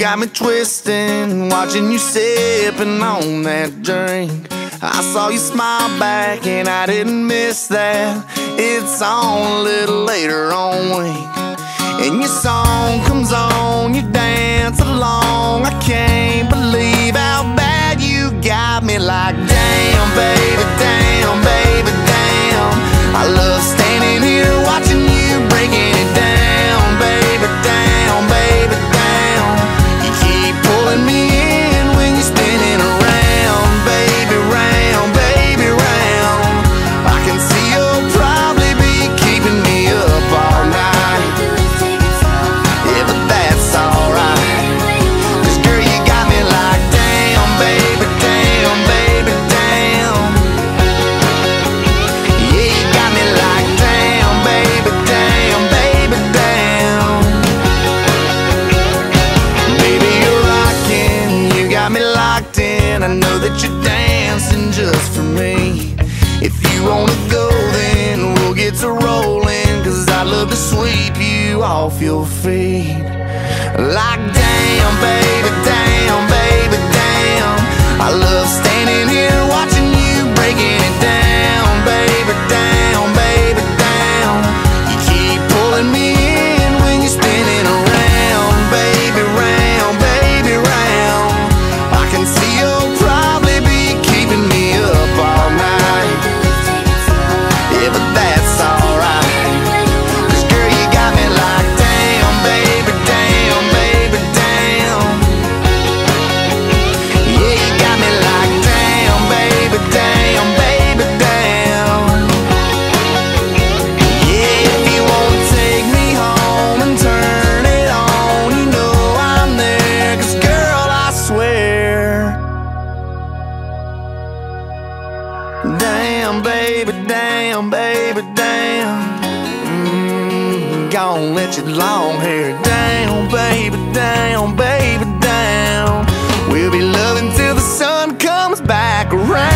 got me twisting, watching you sipping on that drink. I saw you smile back and I didn't miss that. It's on a little later on week, and your song comes on, you dance along. I can't believe how bad you got me. Like damn baby, damn baby, damn. I love standing here watching you breaking it down. Baby, down, baby, down. You keep pulling me in when you're spinning around. Baby, round, baby, round. I can see you'll probably be keeping me up all night. Yeah, but that's alright, 'cause girl, you got me like damn, baby, damn, baby, damn. Yeah, you got me like damn, baby, damn, baby, damn. Baby, you're rocking, you got me locked in. I know that you're dancing just for me. If you wanna go, then we'll get to rolling, 'cause I'd love to sweep you off your feet. Like damn, baby, damn, baby, damn. I love standing here watching you breaking it down. Baby, down, baby, down. You keep pulling me in when you're spinning around. Baby, round, baby, round. I can see you'll probably be keeping me up all night. Yeah, but that's alright, 'cause girl, you got me like damn, baby, damn, baby, damn. Yeah, you got me like damn, baby, damn, baby, damn. Yeah, if you wanna take me home and turn it on, you know I'm there, 'cause girl, I swear, damn, baby, damn, baby, damn. Gonna let your long hair down, baby, down, baby, down. We'll be loving till the sun comes back around.